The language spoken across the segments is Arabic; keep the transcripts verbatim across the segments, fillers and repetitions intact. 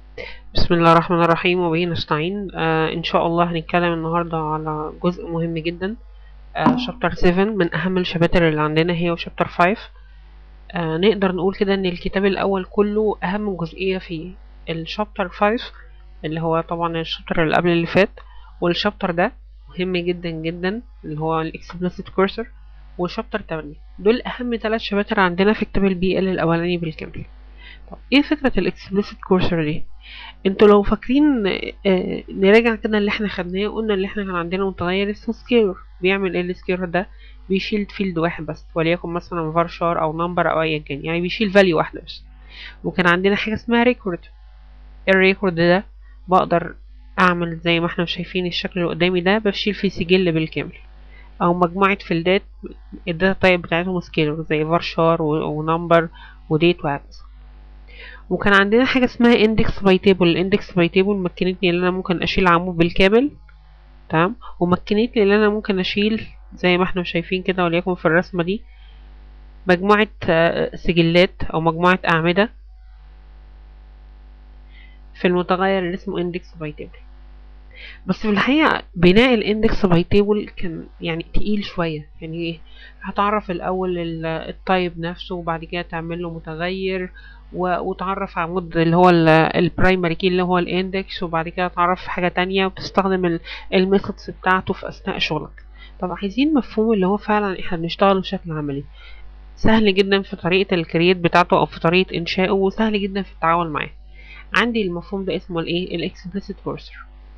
بسم الله الرحمن الرحيم وبه نستعين. آه إن شاء الله هنتكلم النهاردة على جزء مهم جدا. آه شابتر سبعة من أهم الشباتر اللي عندنا هي وشابتر خمسة. آه نقدر نقول كده إن الكتاب الأول كله أهم جزئية فيه الشابتر خمسة، اللي هو طبعا الشابتر اللي قبل اللي فات، والشابتر ده مهم جدا جدا اللي هو الإكسبلسيت كورسر، والشابتر تمانية. دول أهم ثلاث شباتر عندنا في كتاب البي ال الأولاني بالكامل. طب إيه فكرة الإكسبلسيت كورسر دي؟ انتوا لو فاكرين، آه نراجع كده اللي احنا خدناه. قلنا اللي احنا كان عندنا متغير اسمه سكيلر. بيعمل ايه السكيلر ده؟ بيشيل فيلد واحد بس، وليكن مثلا فارشار او نمبر او ايا كان، يعني بيشيل فاليو واحده بس. وكان عندنا حاجه اسمها ريكورد. الريكورد ده بقدر اعمل زي ما احنا شايفين الشكل اللي قدامي ده، بشيل فيه سجل بالكامل او مجموعه فيلدات الداتا تايب بتاعتهم سكيلر زي فارشار ونمبر وديت وهكذا. وكان عندنا حاجة اسمها index by table. الاندكس باي تيبل مكنتني ان انا ممكن اشيل عمود بالكامل، تمام، ومكنتني ان انا ممكن اشيل زي ما احنا شايفين كده، وليكن في الرسمة دي مجموعة سجلات او مجموعة اعمدة في المتغير اللي اسمه index by table. بس في الحقيقة بناء الاندكس باي تيبل كان يعني تقيل شوية. يعني ايه؟ هتعرف الاول التايب نفسه، وبعد كده تعمل له متغير، وتعرف عمود اللي هو البرايمري كي اللي هو الاندكس، وبعد كده تعرف حاجة تانية وتستخدم الميثودز بتاعته في اثناء شغلك. طب عايزين مفهوم اللي هو فعلا احنا بنشتغل بشكل عملي، سهل جدا في طريقة الكرييت بتاعته او في طريقة انشائه، وسهل جدا في التعامل معاه. عندي المفهوم ده اسمه الايه؟ الاكسبلسيت كورسر.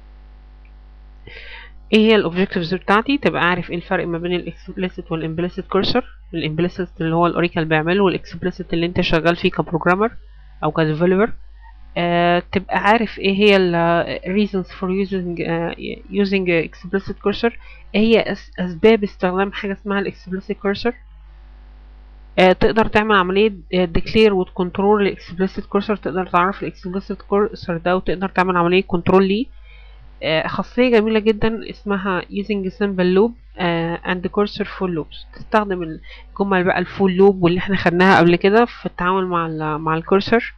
ايه هي الاوبجكتيفز بتاعتي؟ تبقى عارف ايه الفرق ما بين الاكسبلسيت والامبلسيت كورسر. الامبلسيت اللي هو الاوريكل بيعمله، والاكسبلسيت اللي انت شغال فيه كبروجرامر او كديفلوبر. آه تبقى عارف ايه هي ال reasons for using uh, using explicit cursor. ايه هي أس اسباب استخدام حاجه اسمها الاكسبلسيت كورسر. آه تقدر تعمل عمليه declare وتكنترول الاكسبلسيت كورسر. تقدر تعرف الاكسبلسيت كورسر ده وتقدر تعمل عمليه كنترول ليه. خاصية جميلة جدا اسمها using simple loop and cursor full loops. تستخدم الجمل بقى الفول لوب واللي احنا خدناها قبل كده في التعامل مع ال مع الكورسر.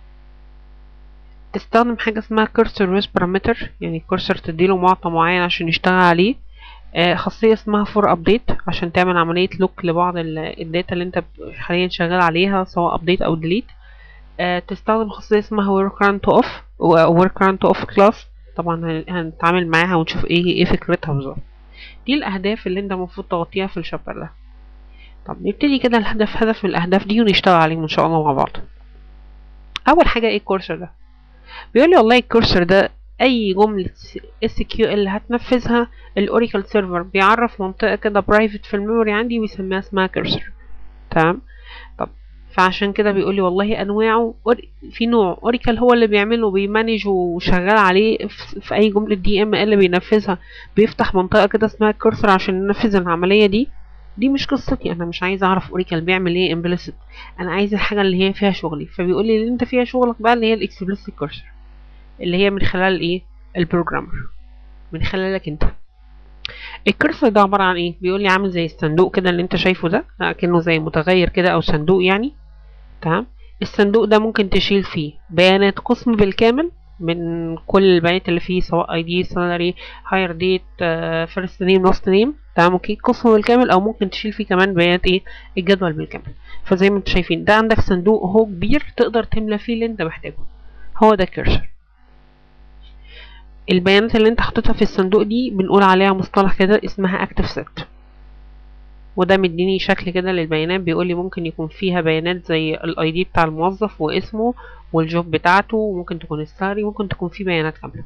تستخدم حاجة اسمها cursor with parameter، يعني الكورسر تديله معطى معين عشان يشتغل عليه. خاصية اسمها for update عشان تعمل عملية لوك لبعض الداتا اللي انت حاليا شغال عليها سواء update او delete. تستخدم خاصية اسمها work run to off work run to off class. طبعا هنتعامل معاها ونشوف ايه ايه فكرتها بالظبط. دي الاهداف اللي انت المفروض تغطيها في الشابتر ده. طب نبتدي كده الهدف هدف من الاهداف دي ونشتغل عليهم ان شاء الله مع بعض. اول حاجه ايه الكورسر ده؟ بيقول لي والله الكورسر ده اي جمله اس كيو ال هتنفذها الاوراكل سيرفر بيعرف منطقه كده برايفت في الميموري عندي ويسميها اسمها كورسر، تمام. طب فعشان كده بيقول لي والله انواعه، في نوع اوراكل هو اللي بيعمله بيمانج وشغال عليه في اي جمله دي ام ال بينفذها، بيفتح منطقه كده اسمها كورسر عشان ينفذ العمليه دي. دي مش قصتي، انا مش عايز اعرف اوراكل بيعمل ايه امبليسيت، انا عايز الحاجه اللي هي فيها شغلي. فبيقول لي اللي انت فيها شغلك بقى اللي هي الاكسبلسيت كورسر، اللي هي من خلال ايه؟ البروجرامر، من خلالك انت. الكورسر ده عباره عن ايه؟ بيقول لي عامل زي الصندوق كده اللي انت شايفه ده، كأنه زي متغير كده او صندوق يعني، تمام. الصندوق ده ممكن تشيل فيه بيانات قسم بالكامل من كل البيانات اللي فيه، سواء اي دي، سالري، هاير ديت، فيرست نيم، لاست نيم، تمام. اوكي، قسم بالكامل، او ممكن تشيل فيه كمان بيانات ايه؟ الجدول بالكامل. فزي ما انتم شايفين ده عندك صندوق اهو كبير تقدر تملى فيه اللي انت محتاجه، هو ده كيرسر. البيانات اللي انت حطيتها في الصندوق دي بنقول عليها مصطلح كده اسمها اكتف سيت. وده مديني شكل كده للبيانات، بيقول لي ممكن يكون فيها بيانات زي الاي دي بتاع الموظف واسمه والجوب بتاعته، وممكن تكون السالري، ممكن تكون في بيانات كامله.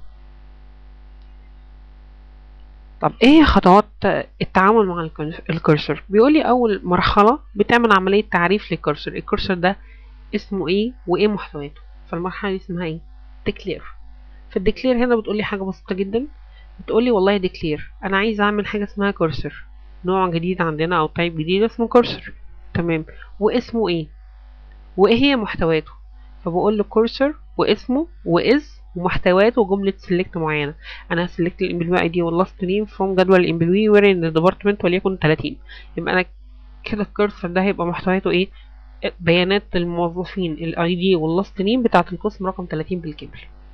طب ايه خطوات التعامل مع الكورسر؟ بيقول لي اول مرحله بتعمل عمليه تعريف للكورسر. الكورسر ده اسمه ايه وايه محتوياته. فالمرحله دي اسمها ايه؟ ديكلير. في الديكلير هنا بتقول لي حاجه بسيطه جدا، بتقول لي والله ديكلير انا عايز اعمل حاجه اسمها كورسر، نوع جديد عندنا او تايب جديد اسمه كورسر، تمام. واسمه ايه وايه هي محتوياته. فبقول له كورسر واسمه واز ومحتوياته وجمله سيلكت معينه. انا هسلكت الامبلوي اي دي واللاست نيم فروم جدول الامبلوي وير ان ديبارتمنت وليكن ثلاثين. يبقى انا كده الكورسر ده هيبقى محتوياته ايه؟ بيانات الموظفين الاي دي واللاست نيم بتاعه القسم رقم ثلاثين بالكامل.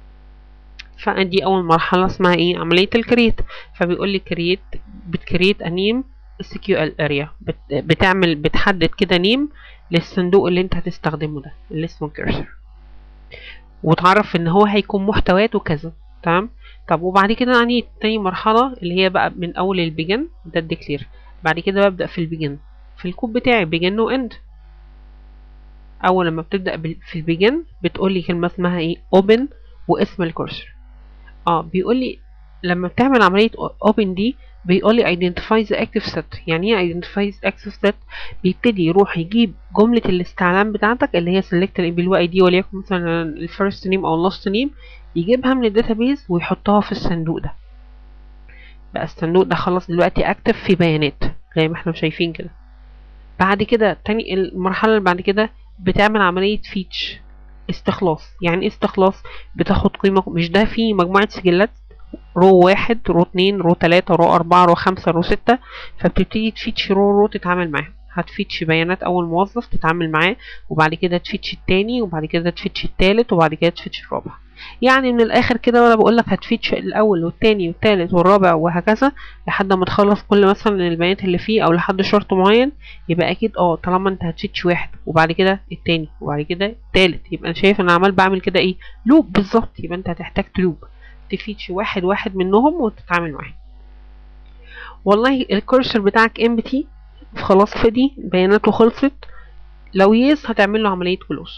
فدي اول مرحله اسمها ايه؟ عمليه الكرييت. فبيقول لي كرييت، بتكرييت انيم اس كيو ال اريا، بتعمل بتحدد كده نيم للصندوق اللي انت هتستخدمه ده اللي اسمه كيرسر، وتعرف ان هو هيكون محتوياته كذا. تمام. طب وبعد كده يعني تاني مرحله اللي هي بقى من اول البيجن ده الديكلير. بعد كده ببدا في البيجن في الكود بتاعي بيجن واند. اول لما بتبدا في البيجن بتقول لي كلمه اسمها ايه؟ اوبن واسم الكورسر. اه بيقول لي لما بتعمل عمليه اوبن دي بيقول لي identify the active set. يعني ايه identify the active set؟ بيبتدي يروح يجيب جمله الاستعلام بتاعتك اللي هي select الامبلو اي دي وليكن مثلا الفيرست نيم او اللاست نيم، يجيبها من الداتابيز ويحطها في الصندوق ده. بقى الصندوق ده خلاص دلوقتي اكتف في بيانات زي ما احنا شايفين كده. بعد كده تاني المرحله اللي بعد كده بتعمل عمليه فيتش استخلاص. يعني ايه استخلاص؟ بتاخد قيمه، مش ده في مجموعه سجلات رو واحد رو اتنين رو تلاتة رو اربعة رو خمسة رو ستة، فبتبتدي تفيتش رو رو تتعامل معاه. هتفيتش بيانات اول موظف تتعامل معاه، وبعد كده تفيتش التاني، وبعد كده تفيتش التالت، وبعد كده تفيتش الرابع. يعني من الاخر كده وانا بقول لك هتفيتش الاول والتاني والتالت والرابع وهكذا لحد ما تخلص كل مثلا البيانات اللي فيه او لحد شرط معين. يبقى اكيد اه طالما انت هتفيتش واحد وبعد كده التاني وبعد كده التالت، يبقى انا شايف ان انا عمال بعمل كده ايه؟ لوب بالظبط. يبقى انت هتحتاج تلوب تفيتش واحد واحد منهم وتتعامل معاه. والله الكورسر بتاعك امبتي خلاص فدي بياناته خلصت، لو يس هتعمل له عمليه كلوز.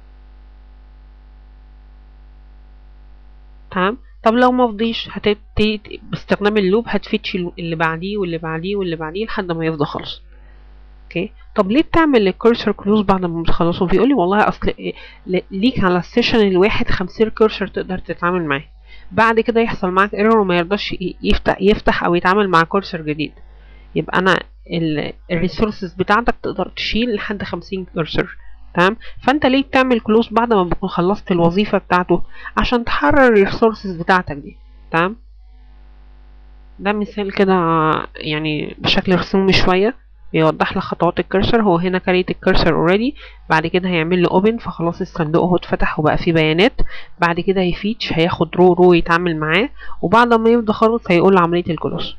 تمام. طب لو ما فضيش هتبتدي باستخدام اللوب هتفيتش اللي بعديه واللي بعديه واللي بعديه لحد ما يفضى خالص. اوكي. طب ليه بتعمل الكورسر كلوز بعد ما بتخلصه؟ بيقول لي والله اصل ليك على السيشن الواحد خمسين كورسر تقدر تتعامل معاه، بعد كده يحصل معاك ايرور وما يرضاش يفتح يفتح او يتعامل مع كورسر جديد. يبقى انا الريسورسز بتاعتك تقدر تشيل لحد خمسين كورسر. تمام. فانت ليه بتعمل كلوز بعد ما بتكون خلصت الوظيفه بتاعته؟ عشان تحرر الريسورسز بتاعتك دي. تمام. ده مثال كده يعني بشكل رسومي شويه بيوضح لك خطوات الكرسر. هو هنا كريت الكرسر اوريدي، بعد كده هيعمل له اوبن فخلاص الصندوق اهو اتفتح وبقى فيه بيانات. بعد كده هيفيتش هياخد رو رو يتعامل معاه، وبعد ما يفضى خالص هيقول له عمليه الكلوز.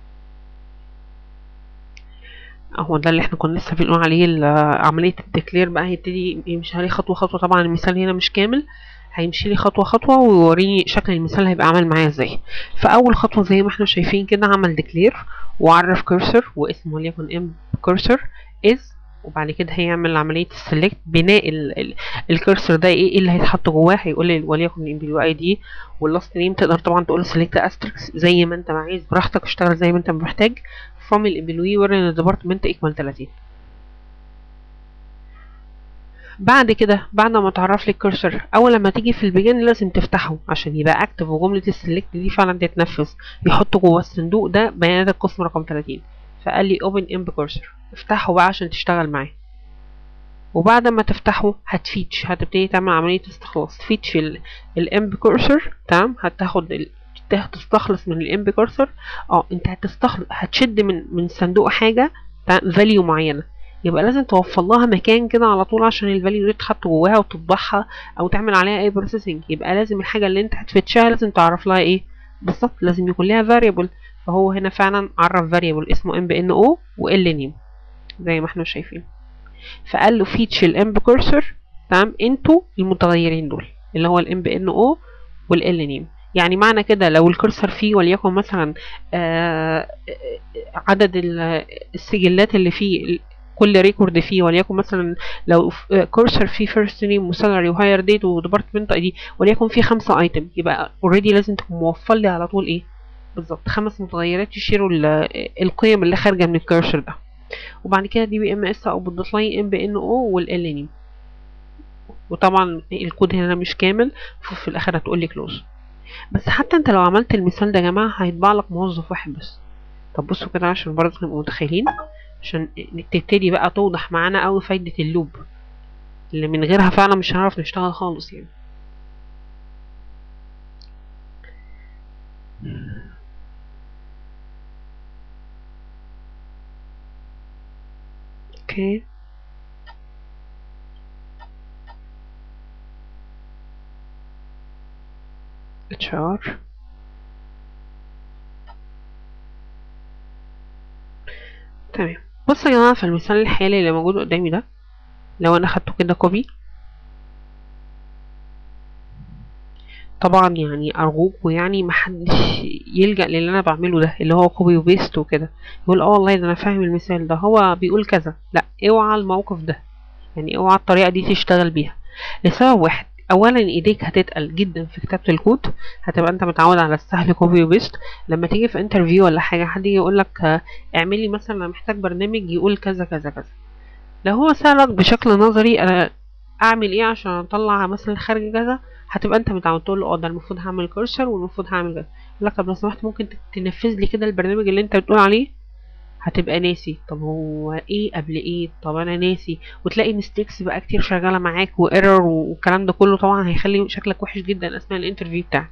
هو ده اللي احنا كنا لسه بنقول عليه عمليه الديكلير. بقى هيبتدي يمشي عليه خطوه خطوه. طبعا المثال هنا مش كامل، هيمشي لي خطوه خطوه ويوريني شكل المثال هيبقى عامل معايا ازاي. فاول خطوه زي ما احنا شايفين كده عمل ديكلير وعرف كورسر واسمه وليكن ام كورسر از، وبعد كده هيعمل عمليه السلكت بناء الكورسر ده ايه اللي هيتحط جواه. هيقول لي وليكن الامبلو اي دي واللاست نيم. تقدر طبعا تقول سلكت استريكس زي ما انت عايز براحتك، اشتغل زي ما انت محتاج. from الامبلوي ورن الديبارتمنت ايكوال تلاتين. بعد كده بعد ما تعرف لي الكرسر اول لما تيجي في البيجن لازم تفتحه عشان يبقى اكتف وجمله السلكت دي فعلا تتنفذ. يحط جوه الصندوق ده بيانات القسم رقم تلاتين. فقال لي اوبن امب كرسر، افتحه بقى عشان تشتغل معاه. وبعد ما تفتحه هتفيتش هتبتدي تعمل عمليه استخلاص. تفيتش الامب كرسر. تمام. هتاخد هتستخلص من الامب كرسر. اه انت هتستخلص هتشد من من صندوق حاجه فاليو معينه، يبقى لازم توفر لها مكان كده على طول عشان الفاليو دي تتحط جواها وتطبعها او تعمل عليها اي بروسيسنج. يبقى لازم الحاجه اللي انت هتفتشها لازم تعرف لها ايه بالظبط، لازم يكون لها فاريبل. فهو هنا فعلا عرف فاريبل اسمه ام بي ان او وال نيم زي ما احنا شايفين. فقال له فيتش الام كورسر. تمام. انتوا المتغيرين دول اللي هو الام بي ان او والال نيم. يعني معنى كده لو الكورسر فيه وليكن مثلا آه عدد السجلات اللي فيه كل ريكورد فيه وليكن مثلا لو كورسر فيه فيرست نيم وسالري وهاير ديت وديبارتمنت اي دي وليكن فيه خمسة ايتم، يبقى اوريدي لازم تكون موفر لي على طول ايه بالظبط خمس متغيرات يشيروا القيم اللي خارجه من الكورسر ده. وبعد كده دي بي ام اس او بتضيف ام بي ان او والال نيم. وطبعا الكود هنا مش كامل ففي الاخر هتقول لي كلوز. بس حتى انت لو عملت المثال ده يا جماعه هيطبع لك موظف واحد بس. طب بصوا كده عشان برضه نبقى متخيلين عشان تبتدي بقى توضح معانا قوي فايده اللوب اللي من غيرها فعلا مش هنعرف نشتغل خالص يعني. اوكي. اتش ار. تمام. بصوا يا جماعه، في المثال الحالي اللي موجود قدامي ده، لو انا خدته كده كوبي، طبعا يعني ارجوكوا يعني محدش يلجأ للي انا بعمله ده اللي هو كوبي وبيست وكده، يقول اه والله ده انا فاهم المثال ده هو بيقول كذا. لا، اوعى الموقف ده، يعني اوعى الطريقه دي تشتغل بيها لسبب واحد. اولا ايديك هتتقل جدا في كتابه الكود، هتبقى انت متعود على السهل كوبي وبيست. لما تيجي في انترفيو ولا حاجه، حد يجي يقول لك اعمل لي مثلا، انا محتاج برنامج يقول كذا كذا كذا، لو هو سألك بشكل نظري انا اعمل ايه عشان اطلع مثلا خارج كذا، هتبقى انت متعود تقول له اه ده المفروض هعمل كورسر والمفروض هعمل كذا. يقول لك طب لو سمحت ممكن تنفذ لي كده البرنامج اللي انت بتقول عليه. هتبقى ناسي، طب هو ايه قبل ايه، طب انا ناسي، وتلاقي ميستيكس بقى كتير شغاله معاك وايرور والكلام ده كله، طبعا هيخلي شكلك وحش جدا اثناء الانترفيو بتاعك.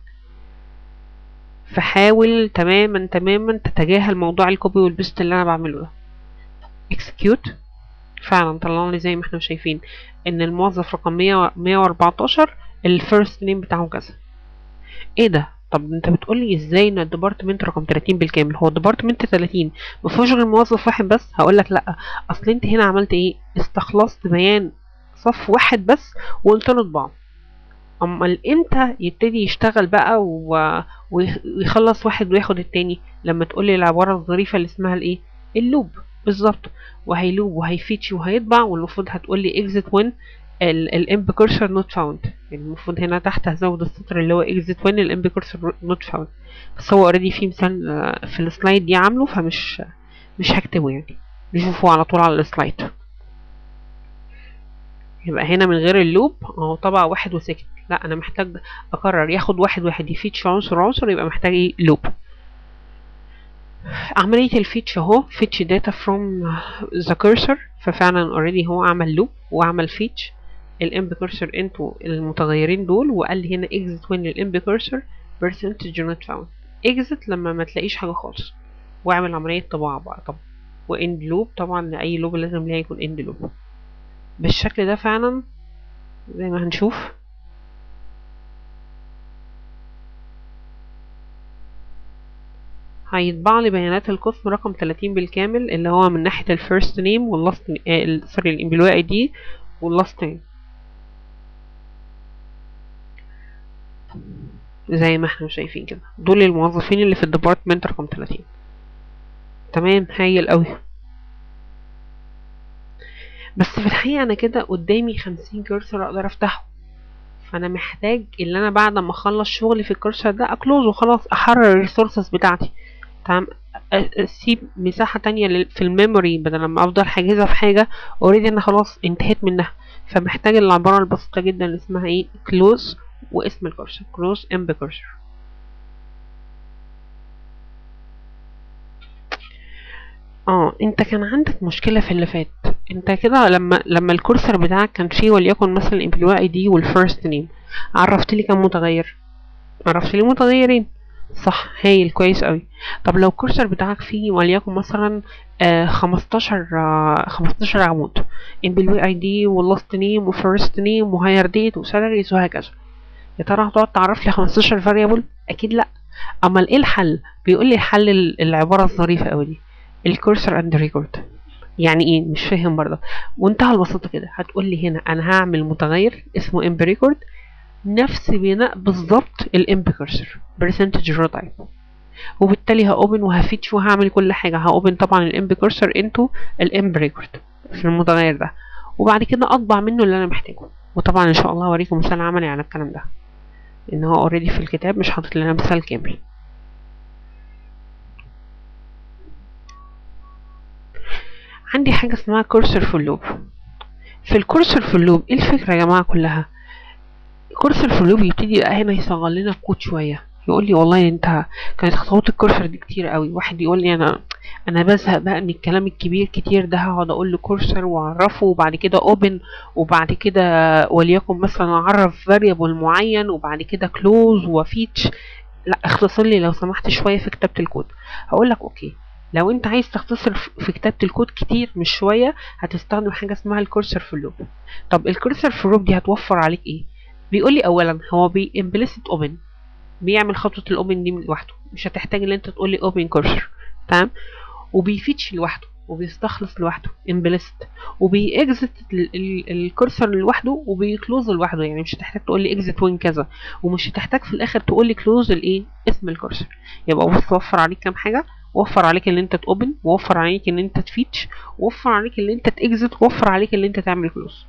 فحاول تماما تماما تتجاهل موضوع الكوبي والبيست اللي انا بعمله ده. اكسكيوت. فعلا طلع لي زي ما احنا شايفين ان الموظف رقم مية واربعتاشر الفيرست نيم بتاعه كذا. ايه ده؟ طب انت بتقولي ازاي ان الديبارتمنت رقم تلاتين بالكامل؟ هو الديبارتمنت تلاتين مفيهوش غير موظف واحد بس؟ هقولك لا، اصل انت هنا عملت ايه، استخلصت بيان صف واحد بس وقلت له اطبعه. امال امتى يبتدي يشتغل بقى و... ويخلص واحد وياخد التاني؟ لما تقولي العبارة الظريفة اللي اسمها الايه، اللوب. بالظبط. وهيلوب وهيفيتش وهيطبع، والمفروض هتقولي exit when الامب كورسر نوت فاوند. يعني المفروض هنا تحت هزود السطر اللي هو exit when الامب كورسر نوت فاوند، بس هو اوريدي في مثال في السلايد دي عامله، فمش مش هكتبه يعني، نشوفه على طول على السلايد. يبقى هنا من غير اللوب اهو طبع واحد وسكت. لا، انا محتاج اقرر ياخد واحد واحد يفيتش عنصر عنصر، يبقى محتاج ايه، لوب. عملية الفيتش اهو، فيتش داتا فروم ذا كورسر، ففعلا اوريدي هو عمل لوب وعمل فيتش الامب كورسر انتو المتغيرين دول، وقال لي هنا exit وين الامب كورسر percentage not found. exit لما ما تلاقيش حاجة خالص، واعمل عملية طباعة بقى طبعا، واند لوب طبعا لأي لوب لازم ليها يكون اند لوب بالشكل ده فعلا زي ما هنشوف. هيطبع لي بيانات القسم رقم تلاتين بالكامل، اللي هو من ناحية الفيرست نيم واللاست سوري الامبلوي اي دي واللاست نيم زي ما احنا شايفين كده. دول الموظفين اللي في الديبارتمنت رقم تلاتين. تمام، هايل قوي. بس في الحقيقة انا كده قدامي خمسين كورسر اقدر افتحه، فانا محتاج اللي انا بعد ما اخلص شغلي في الكورسر ده اكلوز وخلاص، احرر الريسورسز بتاعتي. تمام، اسيب مساحة تانية في الميموري بدل ما افضل حاجزها في حاجة اوريدي انا خلاص انتهيت منها. فمحتاج العبارة البسيطة جدا اللي اسمها ايه، close واسم الكورسر close emb cursor. اه انت كان عندك مشكلة في اللي فات، انت كده لما لما الكورسر بتاعك كان فيه وليكن مثلا الامبلوي اي دي والفيرست نيم، عرفت لي كام متغير؟ عرفت لي متغيرين، صح، هايل كويس قوي. طب لو الكورسر بتاعك فيه وليكن مثلا آه خمستاشر آه خمستاشر عمود، امبلوي اي دي واللاست نيم وفيرست نيم وهاير ديت وسالاريز وهكذا، يا ترى هتقعد تعرف لي خمستاشر فاريبل؟ اكيد لا. امال ايه الحل؟ بيقول لي الحل العباره الظريفه قوي دي، الكورسر اند ريكورد. يعني ايه؟ مش فاهم برضه. وانتهى البساطه كده، هتقول لي هنا انا هعمل متغير اسمه امب ريكورد نفس بناء بالظبط الامب كورسر برسنتج رو تايب، وبالتالي هاوبن وهفيتش وهعمل كل حاجه. هاوبن طبعا الامب كورسر انتو الامب ريكورد في المتغير ده، وبعد كده اطبع منه اللي انا محتاجه. وطبعا ان شاء الله هوريكم مثال عملي على الكلام ده، ان هو اوريدي في الكتاب مش حاطط لنا مثال كامل. عندي حاجه اسمها كورسر في اللوب. في الكورسر في اللوب ايه الفكره يا جماعه كلها؟ كورسر في اللوب يبتدي بقى هنا يصغر لنا الكود شويه، يقول لي والله انت كانت خطوات الكورسر دي كتير قوي. واحد يقول لي انا انا بزهق بقى من الكلام الكبير كتير ده، هقعد اقول له كورسر واعرفه وبعد كده اوبن وبعد كده وليكن مثلا اعرف فاريبل معين وبعد كده كلوز وفيتش. لا، اختصر لي لو سمحت شويه في كتابه الكود. هقول لك اوكي، لو انت عايز تختصر في كتابه الكود كتير مش شويه، هتستخدم حاجه اسمها الكورسر في اللوب. طب الكورسر في اللوب دي هتوفر عليك ايه؟ بيقول لي اولا هو بي implicit open، بيعمل خطوه الاوبن دي لوحده، مش هتحتاج ان انت تقول لي اوبن كورسر. تمام. وبيفيتش لوحده وبيستخلص لوحده امبلست، وبيأكزت الكورسر لوحده وبيكلوز لوحده، يعني مش هتحتاج تقول لي اكزت وين كذا، ومش هتحتاج في الاخر تقول لي كلوز الايه اسم الكورسر. يبقى بص، وفر عليك كام حاجه، وفر عليك ان انت تأوبن، ووفر عليك ان انت تفيتش، ووفر عليك ان انت تاكزت، ووفر عليك ان انت تعمل كلوز.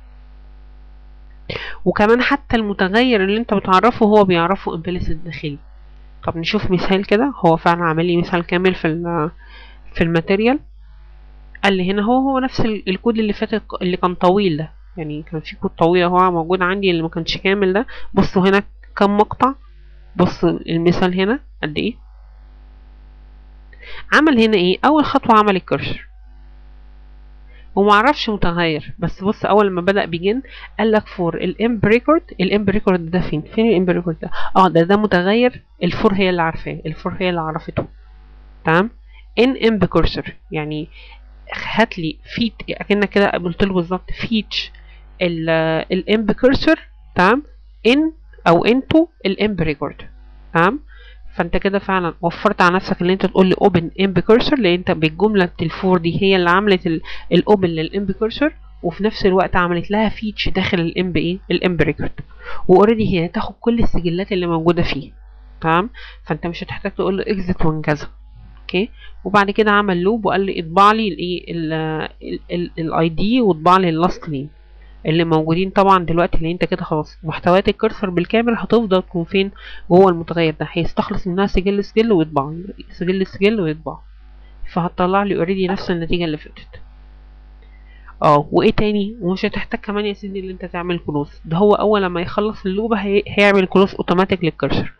وكمان حتى المتغير اللي انت بتعرفه هو بيعرفه امبلست داخلي. طب نشوف مثال كده، هو فعلا عامل لي مثال كامل في في الماتيريال. قال لي هنا هو هو نفس الكود اللي فات اللي كان طويل ده، يعني كان في كود طويل هو موجود عندي اللي ما كانش كامل ده. بصوا هنا كم مقطع، بصوا المثال هنا قد ايه. عمل هنا ايه؟ اول خطوه عمل الكرسر ومعرفش متغير، بس بص اول ما بدأ بيجن قال لك فور الامب ريكورد. الامب ريكورد ده فين؟ فين الامب ريكورد ده؟ اه ده ده متغير الفور هي اللي عارفاه، الفور هي اللي عرفته. تمام. ان امب كورسر يعني هات لي فيت، اكنك كده قلت له بالظبط فيتش الامب كورسر. تمام. ان او انتو الامب ريكورد. تمام. فانت كده فعلا وفرت على نفسك ان انت تقول لي اوبن امب كورسر، لان انت بالجمله الفور دي هي اللي عملت الاوبن للامب كورسر، وفي نفس الوقت عملت لها فيتش داخل الامب ايه الامب ريكورد، واوريدي هي تاخد كل السجلات اللي موجوده فيه. تمام. فانت مش هتحتاج تقول له اكزت وان كذا. اوكي. وبعد كده عمل لوب وقال لي اطبع لي الايه الاي دي واطبع لي اللاست نيم اللي موجودين طبعا دلوقتي، اللي انت كده خلاص محتويات الكرسر بالكامل هتفضل تكون فين جوه المتغير ده، هيستخلص منها سجل سجل ويطبع سجل سجل ويطبع، فهتطلع لي اوريدي نفس النتيجه اللي فاتت. اه وايه تاني؟ ومش هتحتاج كمان يا سيدي اللي انت تعمل كلوز، ده هو اول لما يخلص اللوبه هي... هيعمل كلوز اوتوماتيك للكرسر.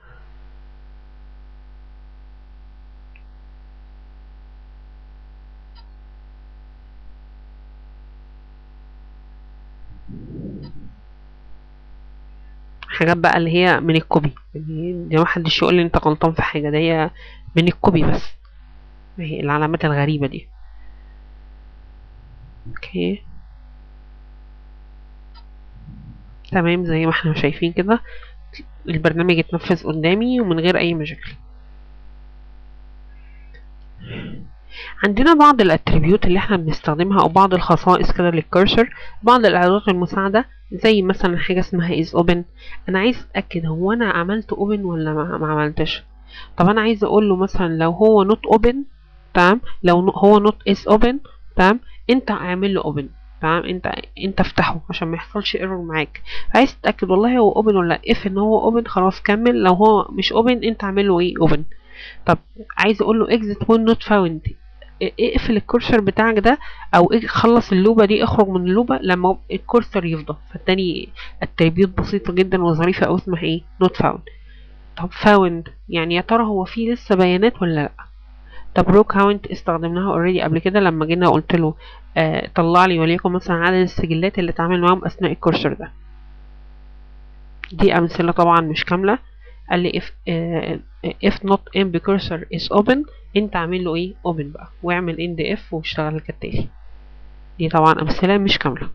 حاجات بقى اللي هي من الكوبي، يعني دي ما حدش يقول لي انت غلطان في حاجه، ده هي من الكوبي بس، هي العلامات الغريبه دي. اوكي. تمام. زي ما احنا شايفين كده البرنامج اتنفذ قدامي ومن غير اي مشاكل. عندنا بعض الاتريبيوت اللي احنا بنستخدمها او بعض الخصائص كده للكرسر، بعض الاعدادات المساعده، زي مثلا حاجه اسمها is open. انا عايز اتاكد هو انا عملت open ولا ما, ما عملتش. طب انا عايز اقول له مثلا لو هو not open، تمام، لو هو not is open، تمام، انت اعمل له open. تمام. انت انت افتحه عشان ما يحصلش ايرور معاك. عايز تتاكد والله هو open ولا لا، if ان هو open خلاص كمل، لو هو مش open انت اعمل له ايه open. طب عايز اقول له exit when not found، اقفل الكورسر بتاعك ده، او خلص اللوبه دي، اخرج من اللوبه لما الكورسر يفضى. فالتاني التربيط بسيطه جدا وظريفه او اسمها ايه not found. طب found يعني يا ترى هو فيه لسه بيانات ولا لا. طب رو كاونت استخدمناها اوريدي قبل كده لما جينا قلت له آه طلع لي وليكن مثلا عدد السجلات اللي اتعامل معاهم اثناء الكورسر ده. دي امثله طبعا مش كامله. قال لي if uh, if not emb cursor is open انت عامل له ايه open بقى، واعمل end if واشتغل كالتالي. دي طبعا امثله مش كامله.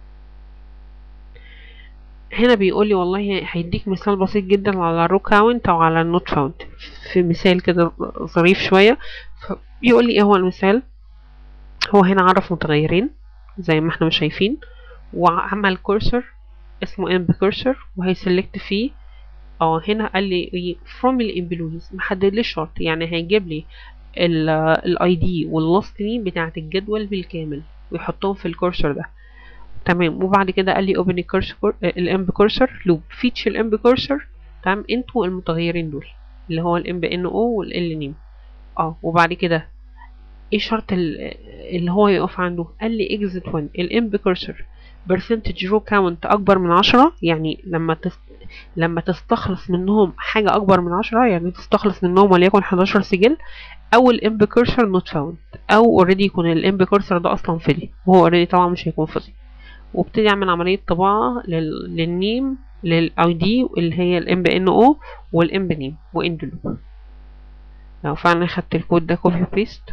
هنا بيقول لي والله هيديك مثال بسيط جدا على الرو كاونت او على النوت فاوند، في مثال كده ظريف شويه. بيقول لي ايه هو المثال. هو هنا عرف متغيرين زي ما احنا مش شايفين، وعمل كورسر اسمه emb cursor وهيسلكت فيه. اه هنا قال لي from الامبلويز، محدد لي شرط، يعني هيجيب لي الاي دي واللاست نيم بتاعت الجدول بالكامل ويحطهم في الكورسر ده. تمام. وبعد كده قال لي open الكورسر الامب كورسر لوب فيتش الامب كورسر. تمام. انتوا المتغيرين دول اللي هو الامب ان او والال نيم. اه وبعد كده ايه شرط اللي هو يقف عنده؟ قال لي exit when الامب كورسر percentage row count اكبر من عشرة، يعني لما تست... لما تستخلص منهم حاجة اكبر من عشرة، يعني تستخلص منهم وليكن حداشر سجل، او الامب كورسر not found، او اوريدي يكون الامب كورسر ده اصلا فاضي، وهو اوريدي طبعا مش هيكون فاضي. وابتدي اعمل عملية طباعة لل... للنيم للاي دي اللي هي الامب ان او والامب نيم واند لوب. لو فعلا خدت الكود ده كوبي بيست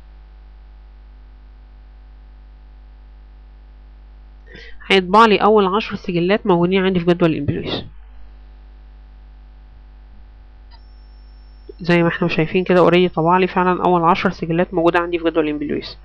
هيطبع لي اول عشر سجلات موجودين عندي في جدول الامبلويز. زي ما احنا شايفين كده اوريدي طبع لي فعلا اول عشر سجلات موجودة عندي في جدول امبلويز.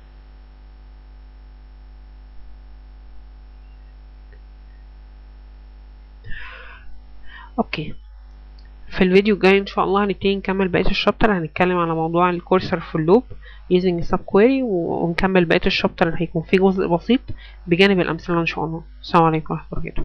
اوكي، في الفيديو الجاي ان شاء الله هنبتدي نكمل بقية الشابتر. هنتكلم على موضوع الكورسر في اللوب using sub query، ونكمل بقية الشابتر اللي هيكون فيه جزء بسيط بجانب الامثلة ان شاء الله. السلام عليكم ورحمة الله وبركاته.